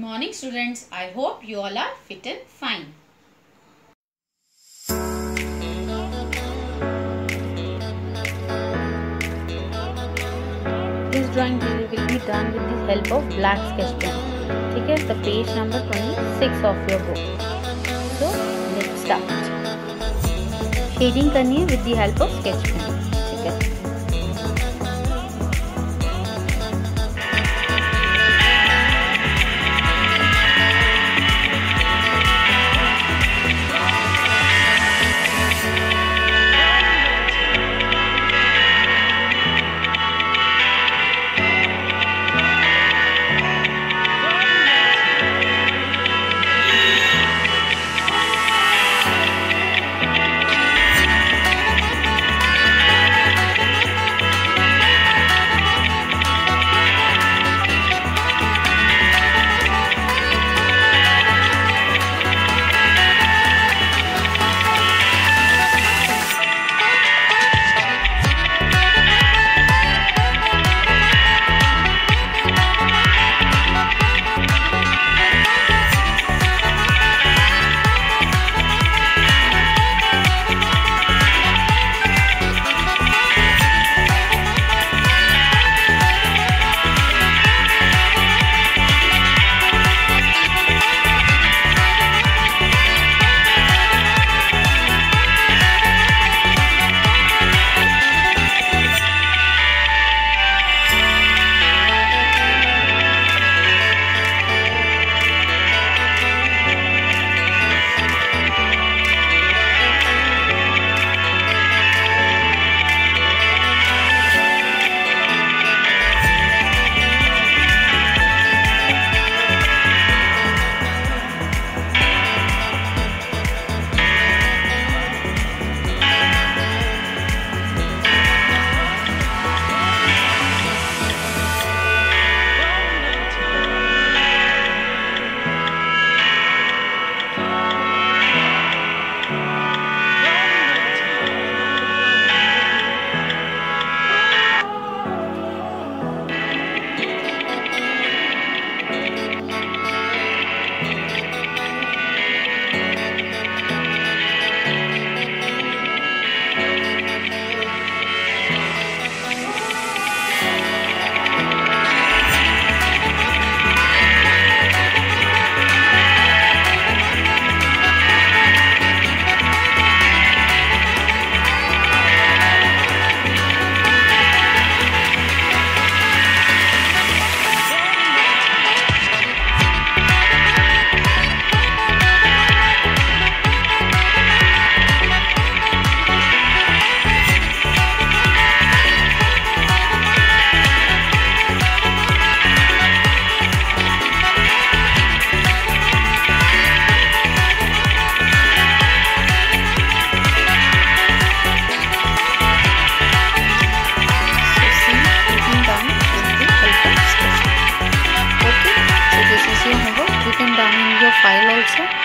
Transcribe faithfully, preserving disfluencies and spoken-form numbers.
morning students. I hope you all are fit and fine. This drawing will be done with the help of black sketch pen. ठीक है, the page number twenty-six of your book. So let's start. Shading करनी है with the help of sketch pen. ठीक है. File also.